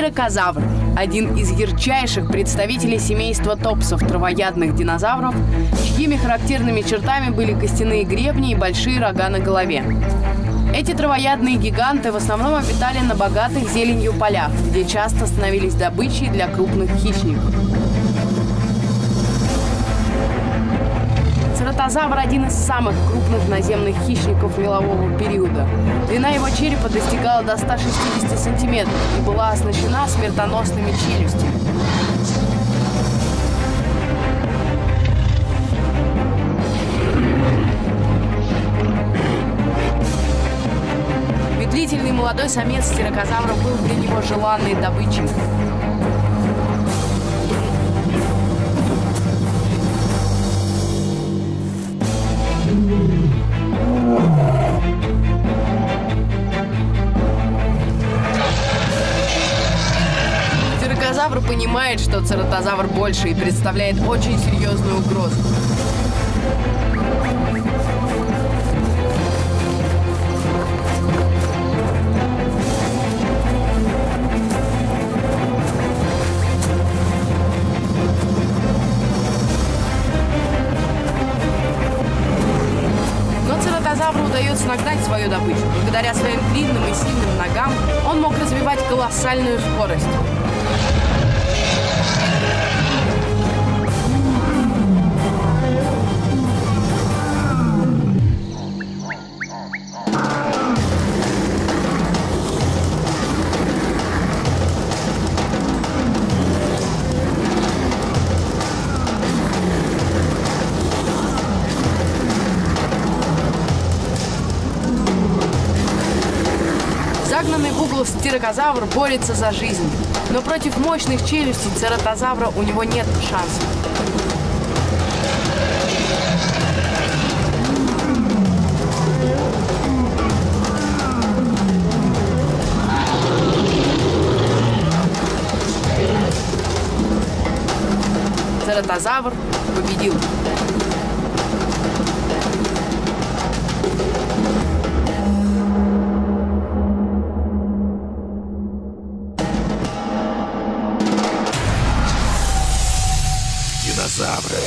Стирокозавр – один из ярчайших представителей семейства топсов травоядных динозавров, чьими характерными чертами были костяные гребни и большие рога на голове. Эти травоядные гиганты в основном обитали на богатых зеленью полях, где часто становились добычей для крупных хищников. Цератозавр – один из самых крупных наземных хищников мелового периода. Длина его черепа достигала до 160 сантиметров и была оснащена смертоносными челюстями. Медлительный молодой самец стирокозавра был для него желанной добычей. Стирокозавр понимает, что цератозавр больше и представляет очень серьезную угрозу. Цератозавру удается нагнать свою добычу. Благодаря своим длинным и сильным ногам он мог развивать колоссальную скорость. Загнанный в угол стирокозавр борется за жизнь, но против мощных челюстей цератозавра у него нет шансов. Цератозавр победил. Динозавры.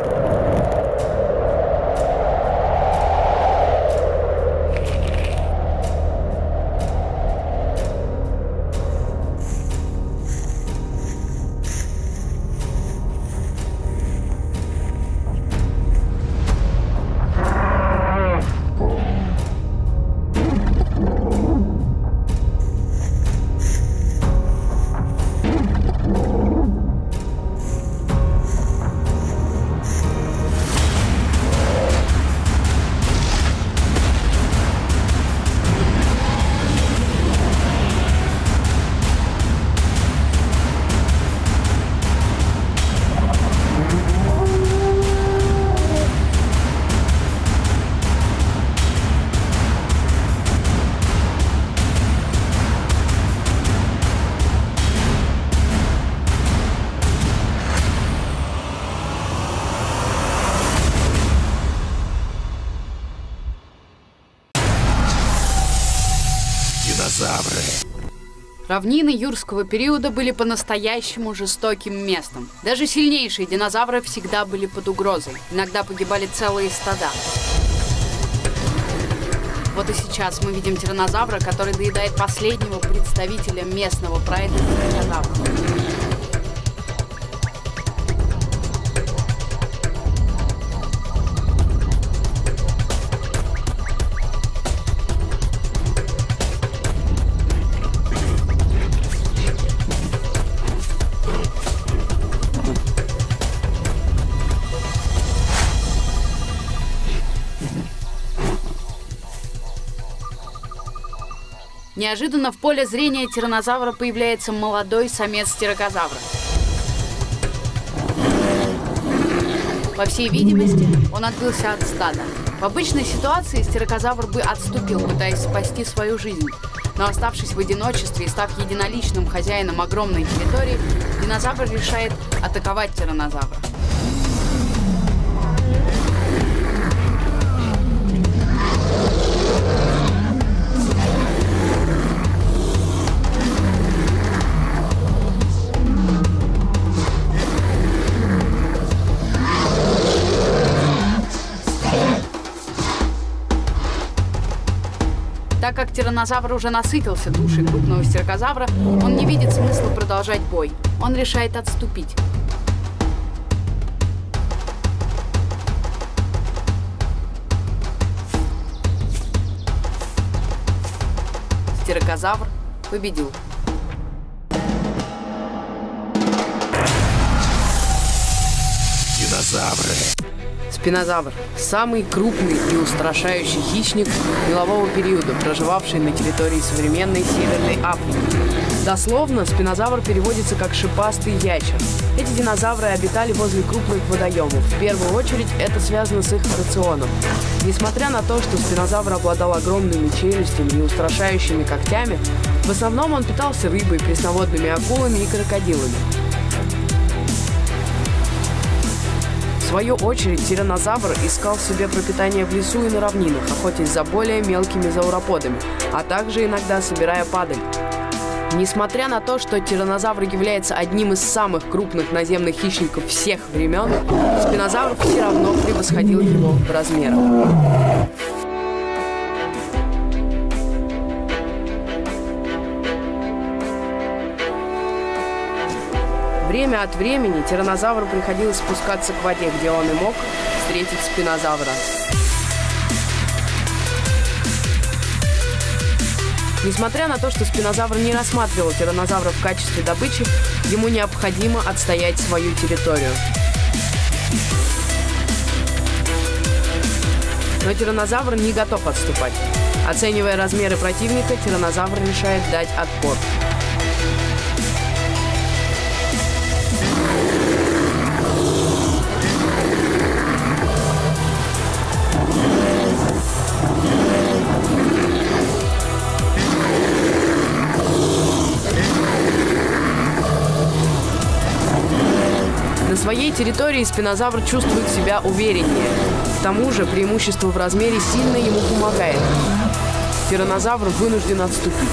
Равнины юрского периода были по-настоящему жестоким местом. Даже сильнейшие динозавры всегда были под угрозой. Иногда погибали целые стада. Вот и сейчас мы видим тираннозавра, который доедает последнего представителя местного прайда тираннозавра. Неожиданно в поле зрения тираннозавра появляется молодой самец стирокозавра. По всей видимости, он отбился от стада. В обычной ситуации стирокозавр бы отступил, пытаясь спасти свою жизнь. Но оставшись в одиночестве и став единоличным хозяином огромной территории, динозавр решает атаковать тираннозавра. Так как тираннозавр уже насытился душей крупного стергозавра, он не видит смысла продолжать бой. Он решает отступить. Стергозавр победил. Динозавры. Спинозавр – самый крупный и устрашающий хищник мелового периода, проживавший на территории современной Северной Африки. Дословно, спинозавр переводится как «шипастый ящер». Эти динозавры обитали возле крупных водоемов. В первую очередь, это связано с их рационом. Несмотря на то, что спинозавр обладал огромными челюстями и устрашающими когтями, в основном он питался рыбой, пресноводными акулами и крокодилами. В свою очередь, тираннозавр искал себе пропитание в лесу и на равнинах, охотясь за более мелкими зауроподами, а также иногда собирая падаль. Несмотря на то, что тираннозавр является одним из самых крупных наземных хищников всех времен, спинозавр все равно превосходил его в размерах. Время от времени тираннозавру приходилось спускаться к воде, где он и мог встретить спинозавра. Несмотря на то, что спинозавр не рассматривал тираннозавра в качестве добычи, ему необходимо отстоять свою территорию. Но тираннозавр не готов отступать. Оценивая размеры противника, тираннозавр решает дать отпор. На своей территории спинозавр чувствует себя увереннее. К тому же преимущество в размере сильно ему помогает. Тираннозавр вынужден отступить.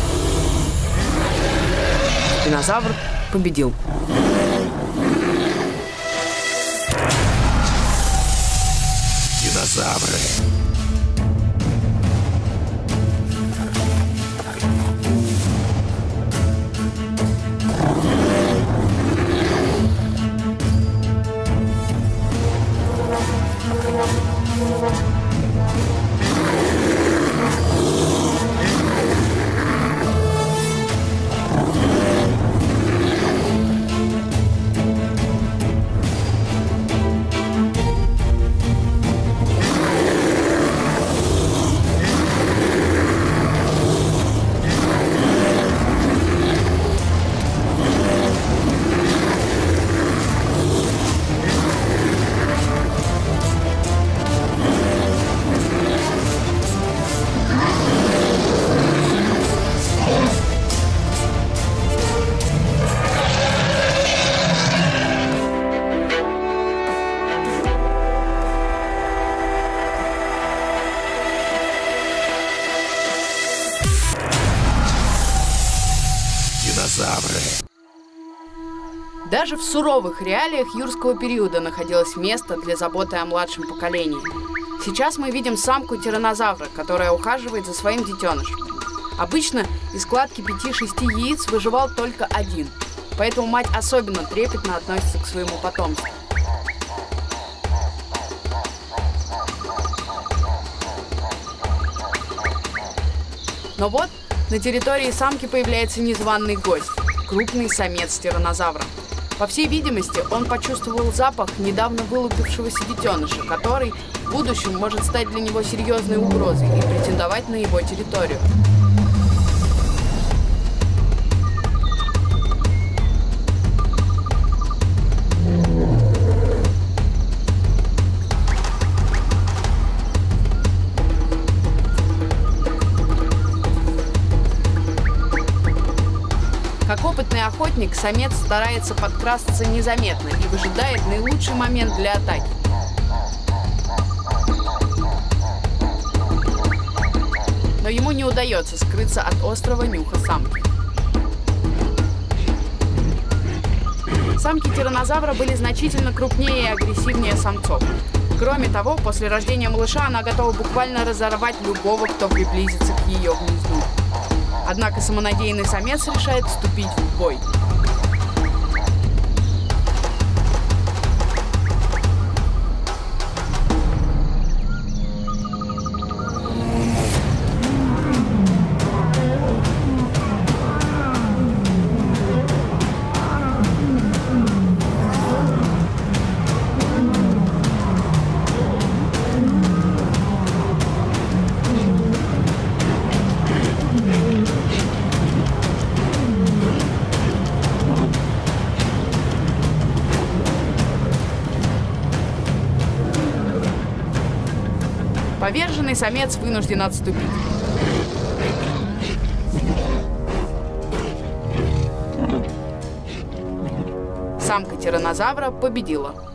Спинозавр победил. Динозавры. Даже в суровых реалиях юрского периода находилось место для заботы о младшем поколении. Сейчас мы видим самку тираннозавра, которая ухаживает за своим детенышем. Обычно из кладки 5-6 яиц выживал только один, поэтому мать особенно трепетно относится к своему потомству. Но вот на территории самки появляется незваный гость – крупный самец тираннозавра. По всей видимости, он почувствовал запах недавно вылупившегося детеныша, который в будущем может стать для него серьезной угрозой и претендовать на его территорию. Как опытный охотник, самец старается подкрасться незаметно и выжидает наилучший момент для атаки. Но ему не удается скрыться от острого нюха самки. Самки тираннозавра были значительно крупнее и агрессивнее самцов. Кроме того, после рождения малыша она готова буквально разорвать любого, кто приблизится к ее гнезду. Однако самонадеянный самец решает вступить в бой. Поверженный самец вынужден отступить. Самка тираннозавра победила.